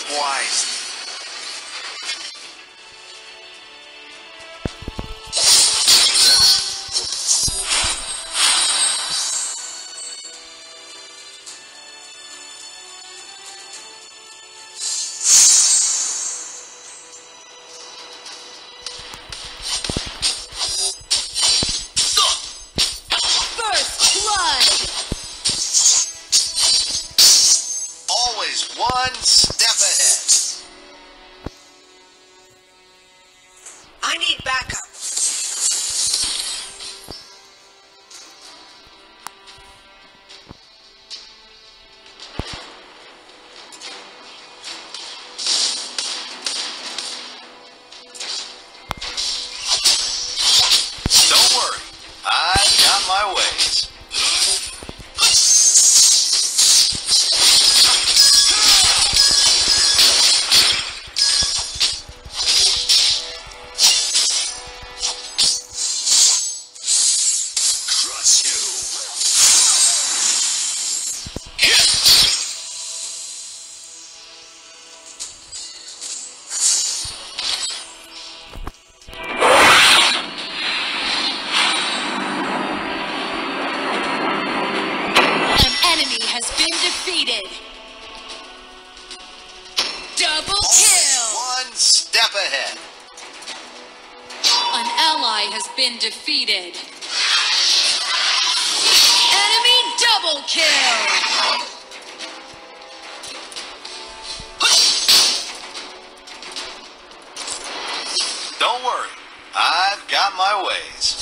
wisely. One step ahead. I need backup. Don't worry, I've got my ways. Double kill! One step ahead. An ally has been defeated. Enemy double kill! Don't worry, I've got my ways.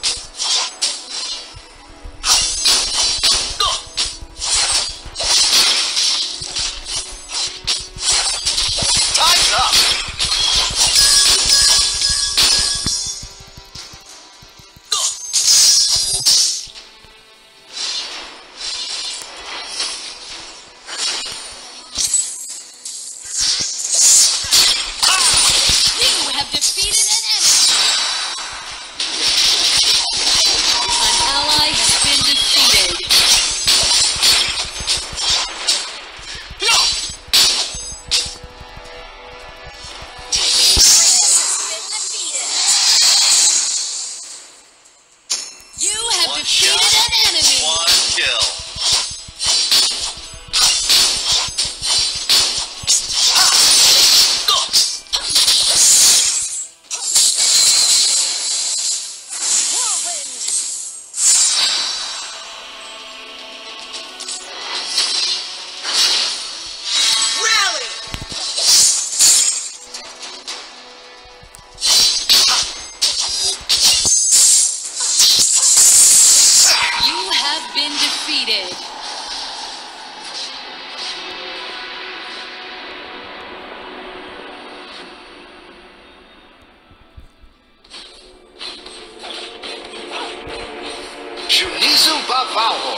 Shunizu Bavao.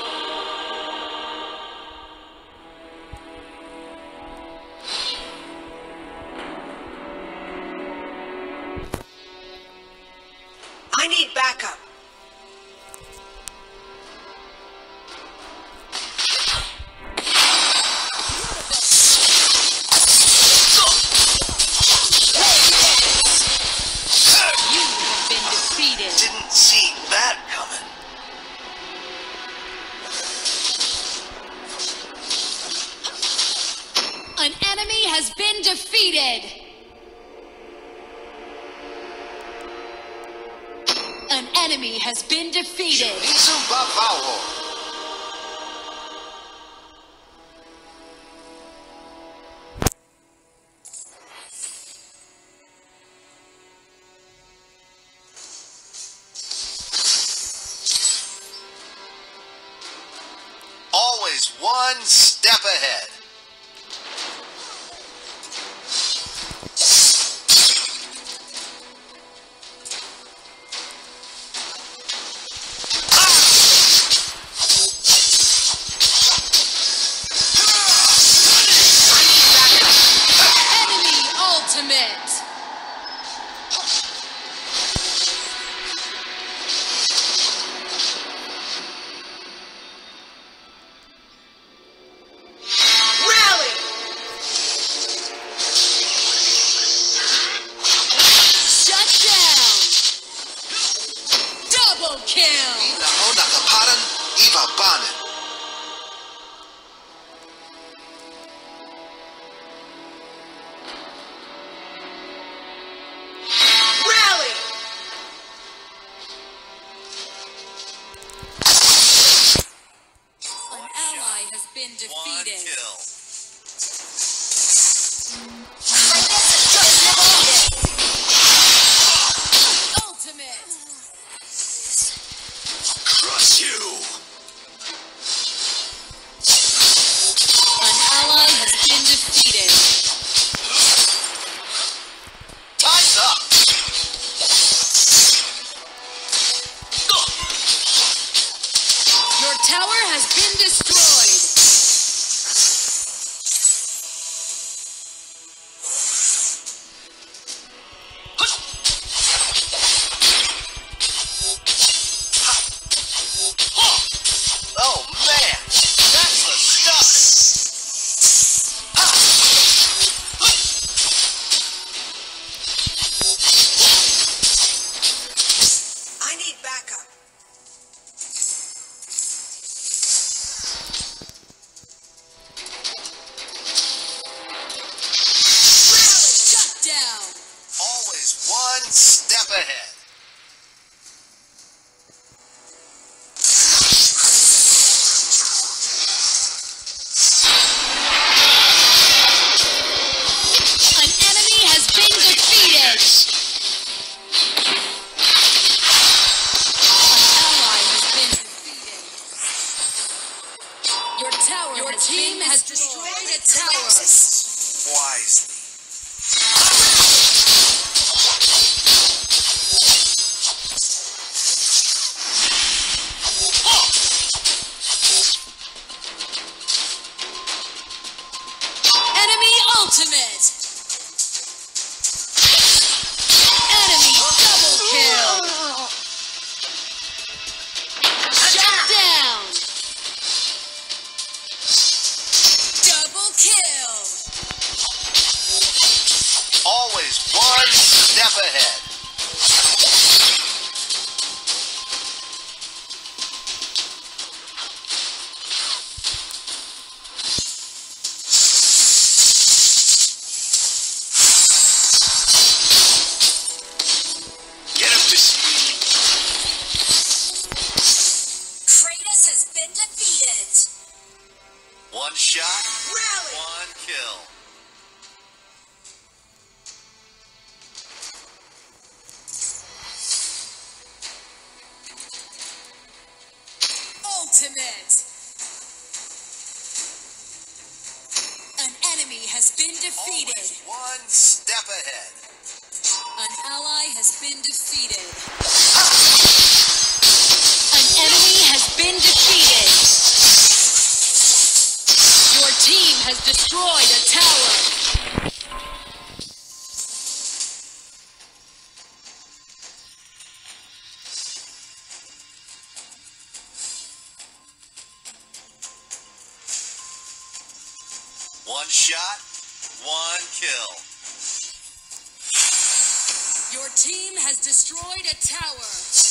I need backup. You have been defeated. Didn't see that coming. An enemy has been defeated. An enemy has been defeated. Shunizu Bavao. Always one step ahead. Enemy ultimate. been One defeated. kill. Ultimate. Crush you. An ally has been defeated. Time's up. Your tower has been destroyed. Oh man, that's the stuff. I need backup. Shut down. Always one step ahead. An enemy has been defeated. An ally has been defeated. Your team has destroyed a tower. Wisely. Enemy ultimate. Enemy double kill. Shut down. Double kill. Always one step ahead. Get him to speed. Kratos has been defeated. One shot, Rally. one kill. Ultimate. An enemy has been defeated. Always one step ahead. An ally has been defeated. An enemy has been defeated. Your team has destroyed a tower. One shot, one kill. Your team has destroyed a tower.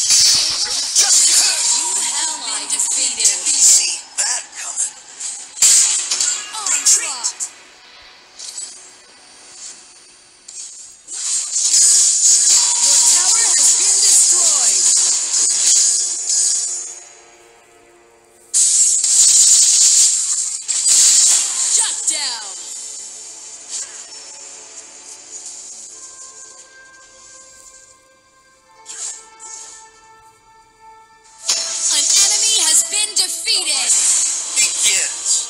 You have been defeated. See that coming. Onslaught. Your tower has been destroyed. Shut down. An enemy has been defeated. Begins.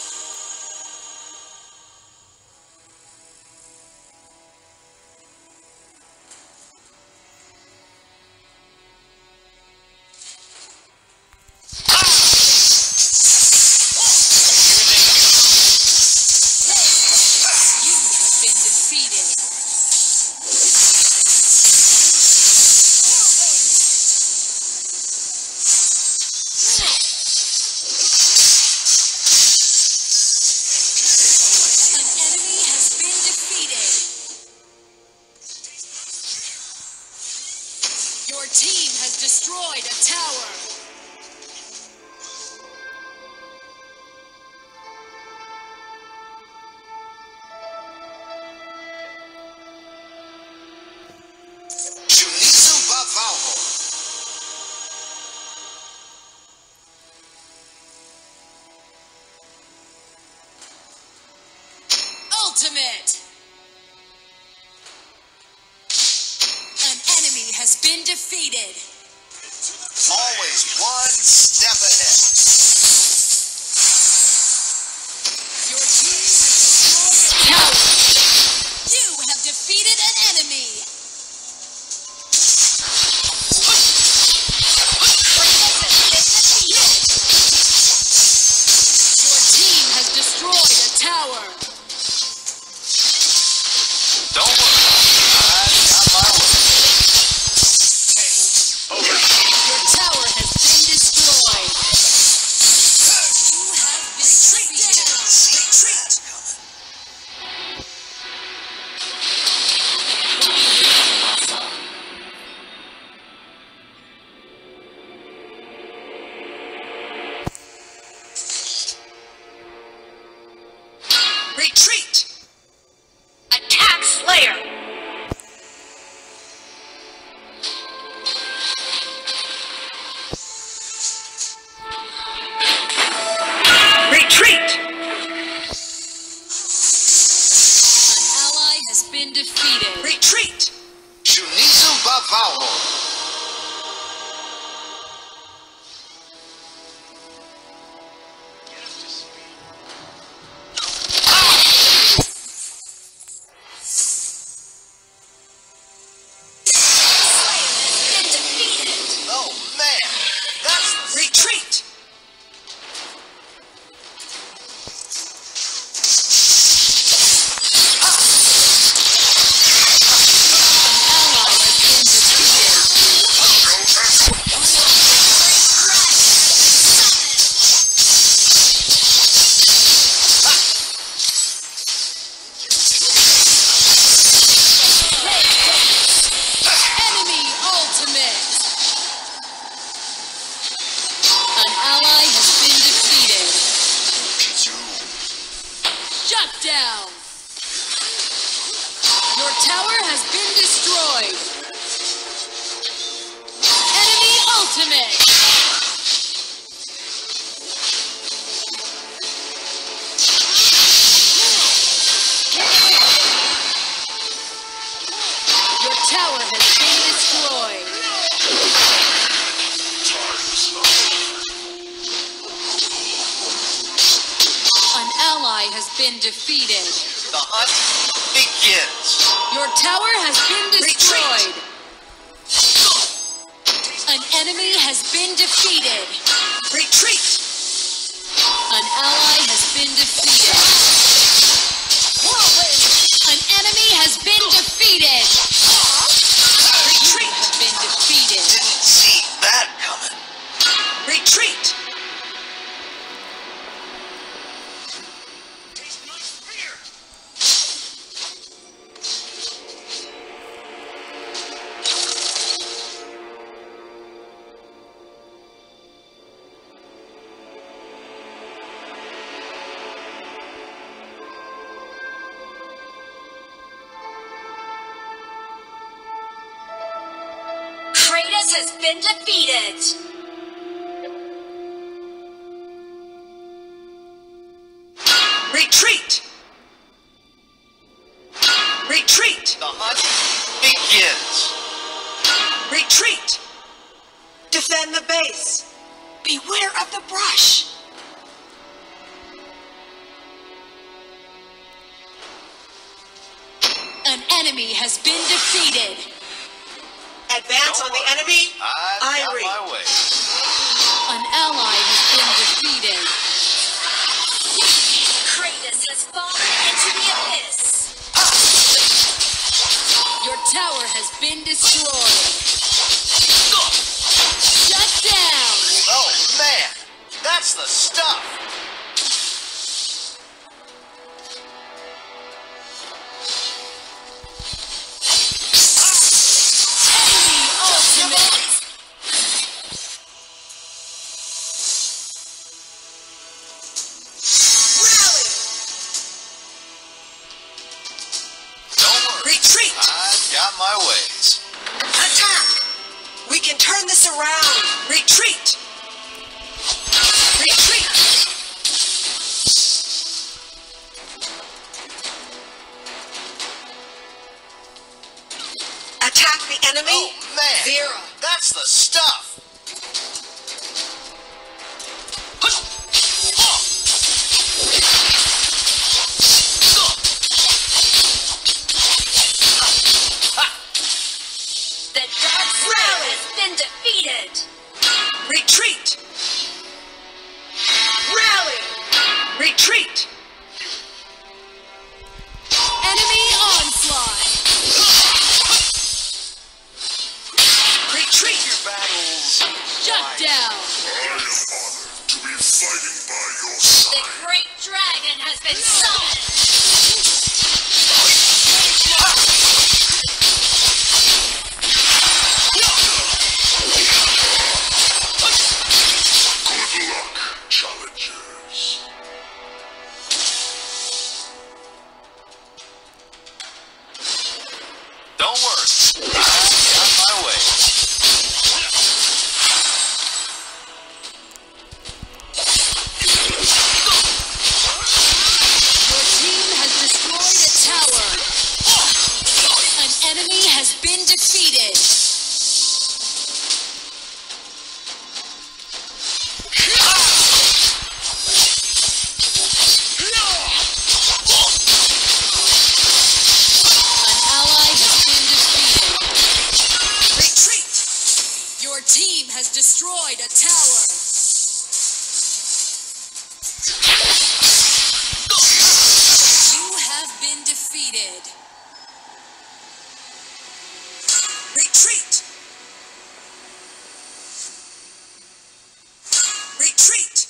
ultimate. An enemy has been defeated. Always one step ahead. Your team has destroyed a tower. You have defeated an enemy. Your team has destroyed a tower. Don't worry, I've got my way. Your tower has been destroyed. You have been defeated. Retreat! Retreat! Attack Slayer. Retreat! An ally has been defeated. Retreat! Shunizu Bavao. Been defeated! Oh man, that's the Retreat! Ally has been defeated. Enemy ultimate. An ally has been defeated. Shut down. Your tower has been destroyed. Enemy ultimate. Your tower has been destroyed. An ally has been defeated. The hunt begins. Your tower has been destroyed. An enemy has been defeated. Retreat! An ally has been defeated. Whirlwind! An enemy has been defeated. You have been defeated. Didn't see that coming. Retreat! Kratos has been defeated! Retreat! Retreat! The hunt begins. Retreat! Defend the base! Beware of the brush! An enemy has been defeated. Advance on the enemy! I've got Irie. my way. An ally has been defeated. Kratos has fallen into the abyss! Your tower has been destroyed. Shut down. Oh man, that's the stuff. Enemy ultimate. Rally! Don't worry, Retreat! I've got my ways. Attack! We can turn this around! Retreat! Retreat! attack the enemy? Oh, man. Vera. That's the stuff. The Dark Slayer has been defeated. Retreat! Rally! Retreat! Enemy onslaught. Retreat! Your battles. Shut down. I am honored to be fighting by your The side. Great Dragon has been summoned. Good luck, challengers. Don't worry. I'm on my way. Your team has destroyed a tower. An enemy has been defeated. An ally has been defeated. Retreat! Your team has destroyed a tower. You have been defeated. Retreat! Retreat!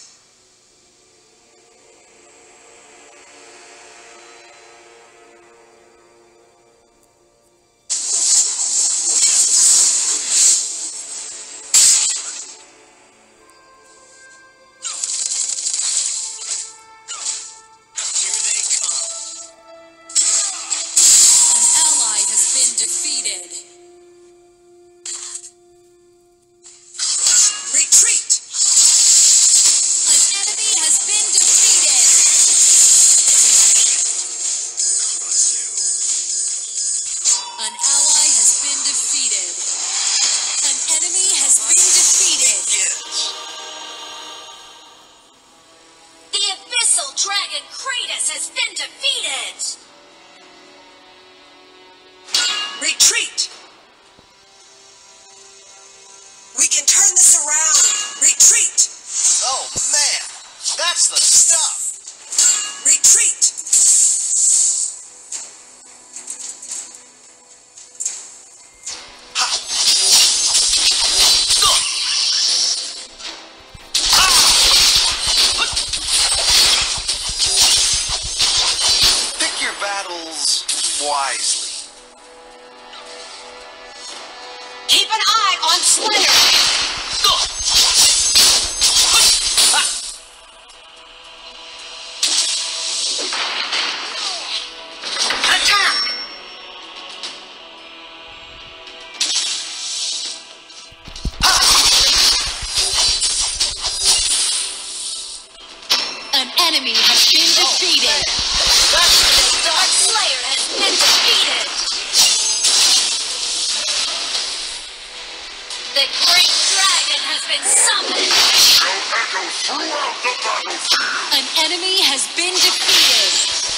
Here they come. An ally has been defeated. Retreat! An enemy has been defeated. An ally has been defeated. An enemy has been defeated. Yes. The Abyssal Dragon Kratos has been defeated. Retreat! We can turn this around! Retreat! Oh, man. That's the stuff. Retreat! Pick your battles wisely. Keep an eye on Slayer! Attack! An enemy has been defeated. The Dark Slayer has been defeated. The Great Dragon has been summoned. Shall echo throughout the battlefield. An enemy has been defeated.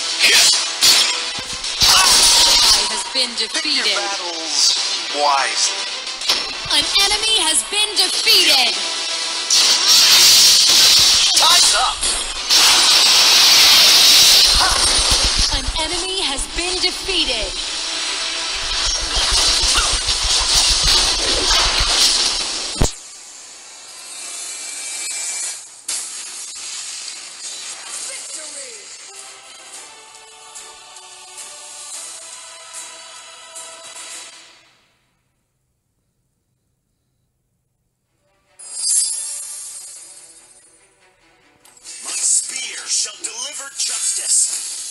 Ally has been Pick your defeated. battles wisely. An enemy has been defeated. Time's up. An enemy has been defeated. My spear shall deliver justice.